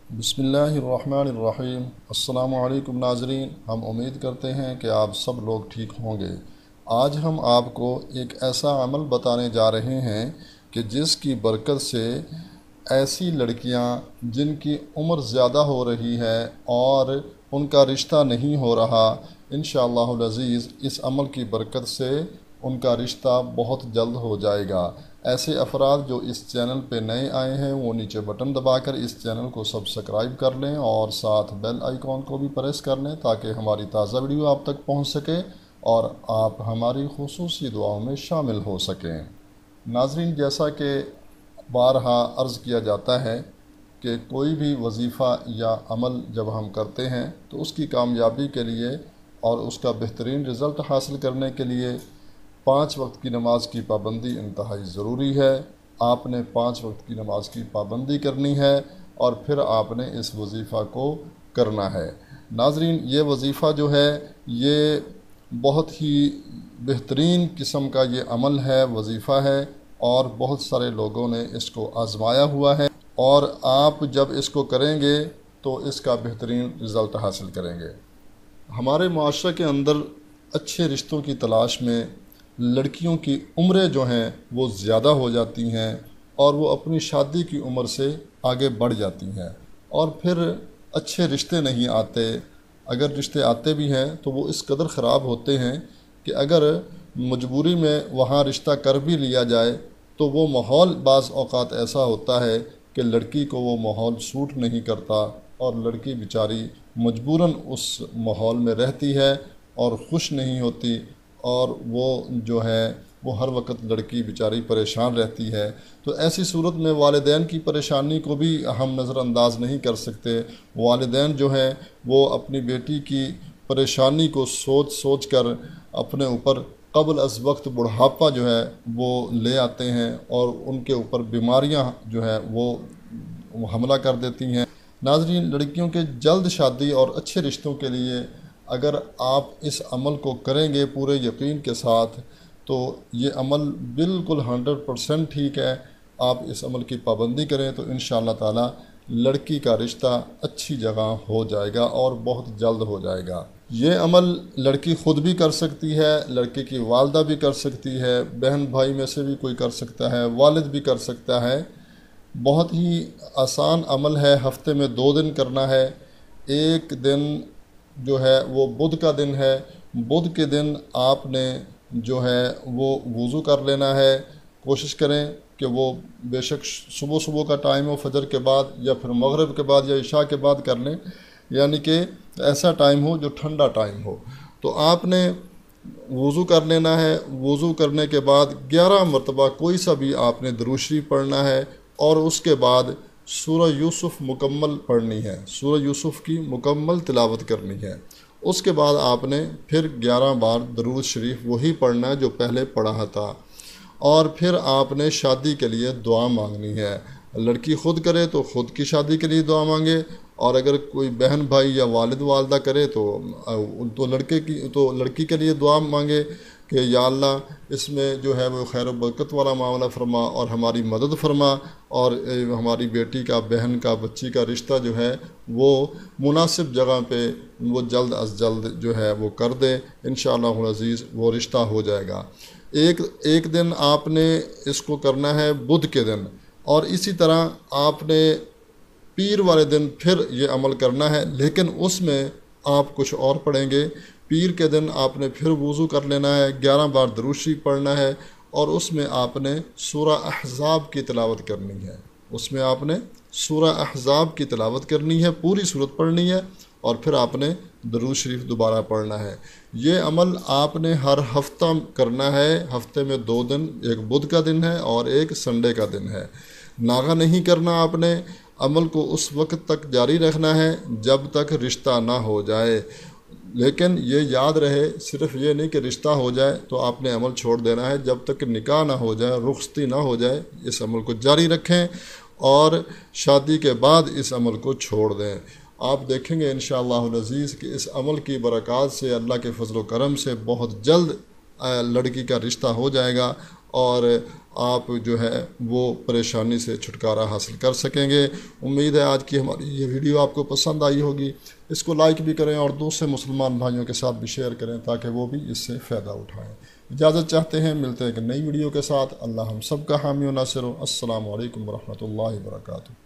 بسم اللہ الرحمن الرحیم۔ السلام علیکم ناظرین، ہم امید کرتے ہیں کہ آپ سب لوگ ٹھیک ہوں گے۔ آج ہم آپ کو ایک ایسا عمل بتانے جا رہے ہیں کہ جس کی برکت سے ایسی لڑکیاں جن کی عمر زیادہ ہو رہی ہے اور ان کا رشتہ نہیں ہو رہا، انشاءاللہ العزیز اس عمل کی برکت سے ان کا رشتہ بہت جلد ہو جائے گا۔ ایسے افراد جو اس چینل پہ نئے آئے ہیں وہ نیچے بٹن دبا کر اس چینل کو سبسکرائب کر لیں اور ساتھ بیل آئیکن کو بھی پریس کر لیں تاکہ ہماری تازہ ویڈیو آپ تک پہنچ سکے اور آپ ہماری خصوصی دعاؤں میں شامل ہو سکیں۔ ناظرین، جیسا کہ بارہا عرض کیا جاتا ہے کہ کوئی بھی وظیفہ یا عمل جب ہم کرتے ہیں تو اس کی کامیابی کے لیے اور اس کا بہترین رزلٹ حاصل کرنے کے لیے 5 وقت کی نماز کی پابندی انتہائی ضروری ہے۔ آپ نے 5 وقت کی نماز کی پابندی کرنی ہے اور پھر آپ نے اس وظیفہ کو کرنا ہے۔ ناظرین، یہ وظیفہ جو ہے یہ بہت ہی بہترین قسم کا یہ عمل ہے، وظیفہ ہے، اور بہت سارے لوگوں نے اس کو آزمایا ہوا ہے، اور آپ جب اس کو کریں گے تو اس کا بہترین رزلٹ حاصل کریں گے۔ ہمارے معاشرے کے اندر اچھے رشتوں کی تلاش میں لڑکیوں کی عمریں جو ہیں وہ زیادہ ہو جاتی ہیں اور وہ اپنی شادی کی عمر سے آگے بڑھ جاتی ہیں، اور پھر اچھے رشتے نہیں آتے۔ اگر رشتے آتے بھی ہیں تو وہ اس قدر خراب ہوتے ہیں کہ اگر مجبوری میں وہاں رشتہ کر بھی لیا جائے تو وہ ماحول بعض اوقات ایسا ہوتا ہے کہ لڑکی کو وہ ماحول سوٹ نہیں کرتا اور لڑکی بیچاری مجبوراً اس ماحول میں رہتی ہے اور خوش نہیں ہوتی، اور وہ جو ہے وہ ہر وقت لڑکی بیچاری پریشان رہتی ہے۔ تو ایسی صورت میں والدین کی پریشانی کو بھی ہم نظر انداز نہیں کر سکتے۔ والدین جو ہیں وہ اپنی بیٹی کی پریشانی کو سوچ سوچ کر اپنے اوپر قبل از وقت بڑھاپا جو ہے وہ لے آتے ہیں اور ان کے اوپر بیماریاں جو ہے وہ حملہ کر دیتی ہیں۔ ناظرین، لڑکیوں کے جلد شادی اور اچھے رشتوں کے لیے اگر آپ اس عمل کو کریں گے پورے یقین کے ساتھ تو یہ عمل بالکل 100% ٹھیک ہے۔ آپ اس عمل کی پابندی کریں تو انشاءاللہ تعالی لڑکی کا رشتہ اچھی جگہ ہو جائے گا اور بہت جلد ہو جائے گا۔ یہ عمل لڑکی خود بھی کر سکتی ہے، لڑکی کی والدہ بھی کر سکتی ہے، بہن بھائی میں سے بھی کوئی کر سکتا ہے، والد بھی کر سکتا ہے۔ بہت ہی آسان عمل ہے، ہفتے میں 2 دن کرنا ہے۔ ایک دن جو ہے وہ بدھ کا دن ہے۔ بدھ کے دن آپ نے جو ہے وہ وضو کر لینا ہے۔ کوشش کریں کہ وہ بے شک صبح کا ٹائم ہو، فجر کے بعد یا پھر مغرب کے بعد یا عشاء کے بعد کر لیں، یعنی کہ ایسا ٹائم ہو جو ٹھنڈا ٹائم ہو۔ تو آپ نے وضو کر لینا ہے۔ وضو کرنے کے بعد 11 مرتبہ کوئی سا بھی آپ نے درود شریف پڑھنا ہے، اور اس کے بعد سورہ یوسف مکمل پڑھنی ہے، سورہ یوسف کی مکمل تلاوت کرنی ہے۔ اس کے بعد آپ نے پھر 11 بار درود شریف وہی پڑھنا ہے جو پہلے پڑھا تھا، اور پھر آپ نے شادی کے لیے دعا مانگنی ہے۔ لڑکی خود کرے تو خود کی شادی کے لیے دعا مانگے، اور اگر کوئی بہن بھائی یا والد والدہ کرے تو لڑکی کے لیے دعا مانگے کہ یا اللہ اس میں جو ہے وہ خیر و برکت والا معاملہ فرما اور ہماری مدد فرما، اور ہماری بیٹی کا، بہن کا، بچی کا رشتہ جو ہے وہ مناسب جگہ پہ وہ جلد از جلد جو ہے وہ کر دے۔ انشاءاللہ العزیز وہ رشتہ ہو جائے گا۔ ایک دن آپ نے اس کو کرنا ہے بدھ کے دن، اور اسی طرح آپ نے پیر والے دن پھر یہ عمل کرنا ہے، لیکن اس میں آپ کچھ اور پڑھیں گے۔ پیر کے دن آپ نے پھر وضو کر لینا ہے، 11 بار درود شریف پڑھنا ہے، اور اس میں آپ نے سورہ احزاب کی تلاوت کرنی ہے۔ اس میں آپ نے سورہ احزاب کی تلاوت کرنی ہے، پوری سورت پڑھنی ہے، اور پھر آپ نے درود شریف دوبارہ پڑھنا ہے۔ یہ عمل آپ نے ہر ہفتہ کرنا ہے۔ ہفتے میں 2 دن، ایک بدھ کا دن ہے اور ایک سنڈے کا دن ہے۔ ناغہ نہیں کرنا، آپ نے عمل کو اس وقت تک جاری رکھنا ہے جب تک رشتہ نہ ہو جائے۔ لیکن یہ یاد رہے، صرف یہ نہیں کہ رشتہ ہو جائے تو آپ نے عمل چھوڑ دینا ہے، جب تک نکاح نہ ہو جائے، رخصتی نہ ہو جائے اس عمل کو جاری رکھیں، اور شادی کے بعد اس عمل کو چھوڑ دیں۔ آپ دیکھیں گے انشاءاللہ العزیز کہ اس عمل کی برکات سے، اللہ کے فضل و کرم سے بہت جلد لڑکی کا رشتہ ہو جائے گا، اور آپ جو ہے وہ پریشانی سے چھٹکارا حاصل کر سکیں گے۔ امید ہے آج کی ہماری یہ ویڈیو آپ کو پسند آئی ہوگی۔ اس کو لائک بھی کریں اور دوسرے مسلمان بھائیوں کے ساتھ بھی شیئر کریں تاکہ وہ بھی اس سے فائدہ اٹھائیں۔ اجازت چاہتے ہیں، ملتے ہیں ایک نئی ویڈیو کے ساتھ۔ اللہ ہم سب کا حامی و ناصر ہو۔ السلام علیکم ورحمۃ اللہ وبرکاتہ۔